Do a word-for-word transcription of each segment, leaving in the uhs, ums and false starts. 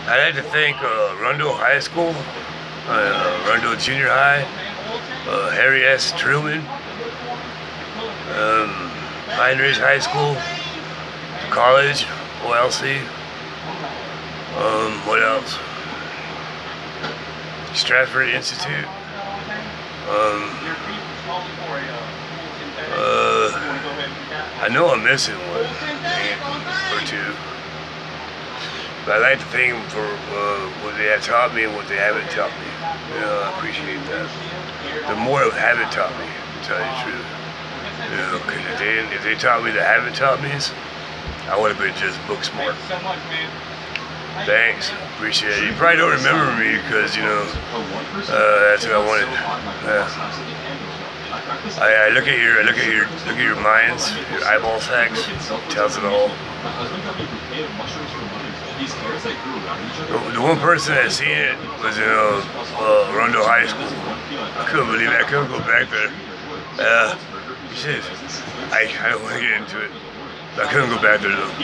I'd like to thank uh, Rundle High School, uh, Rundle Junior High, uh, Harry S. Truman, um, Pine Ridge High School, College, O L C, um, what else? Stratford Institute, um, uh, I know I'm missing one or two. But I'd like to thank them for uh, what they have taught me and what they haven't taught me. You know, I appreciate that. The more they haven't taught me, to tell you the truth. You know, because if they, if they taught me that haven't taught me, I would have been just book smart. Thanks, appreciate it. You probably don't remember me because, you know, uh, that's what I wanted. Uh, I, I look at your, I look at your, look at your minds, your eyeball sacs, tells it all. The, the one person that seen it was in uh, uh, Rundle High School. I couldn't believe it. I couldn't go back there. Uh, shit. I, I don't want to get into it. I couldn't go back there though.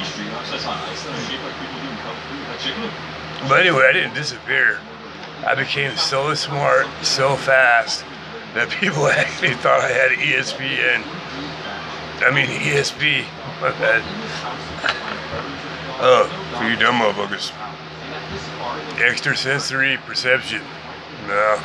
But anyway, I didn't disappear. I became so smart, so fast, that people actually thought I had E S P N. I mean E S P. My bad. Oh, for you dumb motherfuckers. Extrasensory perception. No.